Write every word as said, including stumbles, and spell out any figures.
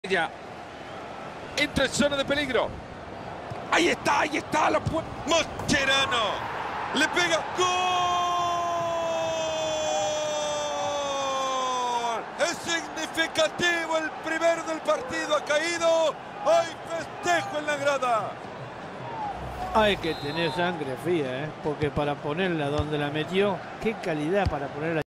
Ya entra en zona de peligro. Ahí está, ahí está la pu- Mascherano le pega. ¡Gol! Es significativo, el primero del partido ha caído. Hay festejo en la grada. Hay que tener sangre fría, ¿eh? Porque para ponerla donde la metió, qué calidad para ponerla.